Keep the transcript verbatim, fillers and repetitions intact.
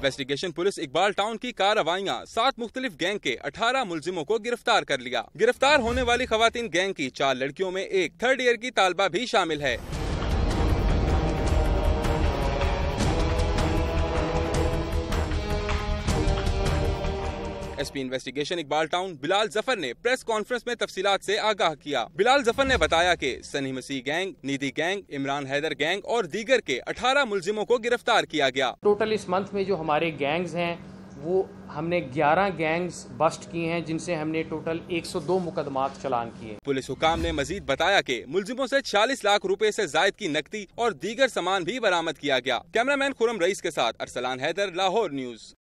Investigation police Iqbal town की कार्रवाइयां सात मुख्तलिफ गैंग के अठारह मुलजिमों को गिरफ्तार कर लिया। गिरफ्तार होने वाली खवातीन गैंग की चार लड़कियों में एक थर्ड ईयर की तालबा भी शामिल है। SP investigation Iqbal town Bilal Zafar ने प्रेस कॉन्फ्रेंस में तफसीलात से आगाह किया। बिलाल जफर ने बताया कि सनी मसीह गैंग, नीदी गैंग, इमरान हैदर गैंग और दीगर के अठारह मुलजिमों को गिरफ्तार किया गया। टोटल इस मंथ में जो हमारे गैंग्स हैं वो हमने ग्यारह गैंग्स बस्ट किए हैं, जिनसे हमने टोटल एक सौ दो मुकदमात चलान किए। पुलिस हुकाम ने मजीद बताया कि मुलजिमों से छियालीस लाख रुपए से जायद की नकदी और दीगर सामान भी बरामद किया गया। कैमरामैन खुरम रईस के साथ अरसलान हैदर, लाहौर न्यूज।